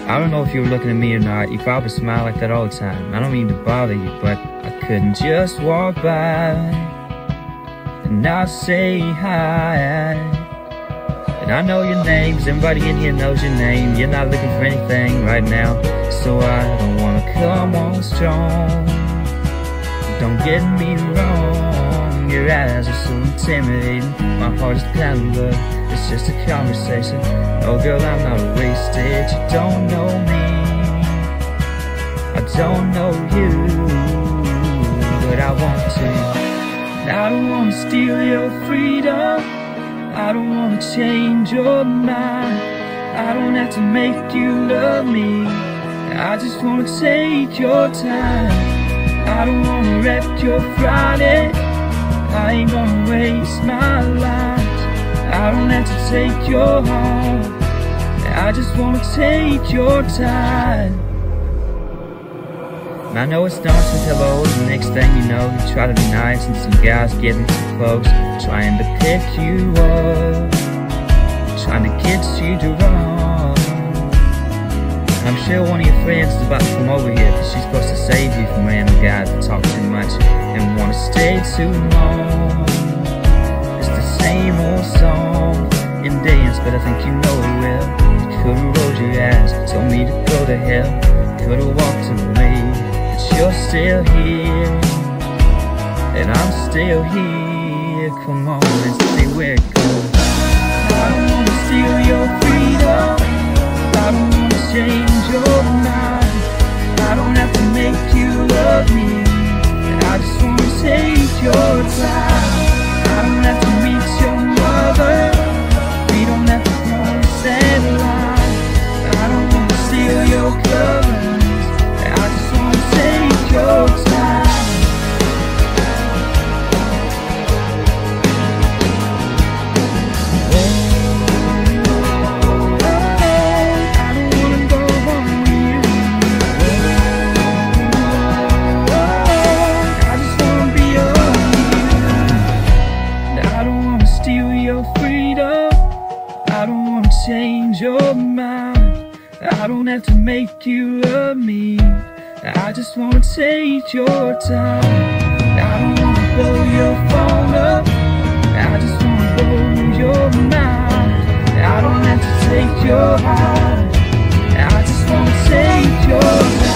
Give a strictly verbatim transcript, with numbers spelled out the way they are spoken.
I don't know if you were looking at me or not. You probably smile like that all the time. I don't mean to bother you, but I couldn't just walk by and not say hi. And I know your names, everybody in here knows your name. You're not looking for anything right now, so I don't wanna come on strong. Don't get me wrong, your eyes are so intimidating. My heart is pounding, but it's just a conversation. Oh girl, I'm not wasted, you don't know me, I don't know you, but I want to. I don't wanna steal your freedom, I don't wanna change your mind, I don't have to make you love me, I just wanna take your time. I don't wanna wreck your Friday, I ain't gonna waste my life. I don't have to take your heart, I just wanna take your time. And I know it starts with hellos, and next thing you know, you try to be nice, and some guys getting too close, trying to pick you up, trying to get you to run. I'm sure one of your friends is about to come over here, cause she's supposed to save you from random guys that talk too much and wanna stay too long. It's the same old song and dance, but I think you know it well. You could've rolled your eyes, told me to go to hell, could've walked away, but you're still here, and I'm still here. Come on, let's see where it goes. I don't wanna steal your freedom, I don't wanna change your mind, I don't have to make you love me, I just wanna take your time. I don't have to meet your mother, we don't have to cross that line, I don't wanna steal your colors, I just wanna take your time. I don't wanna change your mind, I don't have to make you love me, I just wanna take your time. I don't wanna blow your phone up, I just wanna blow your mind, I don't have to take your heart, I just wanna take your time.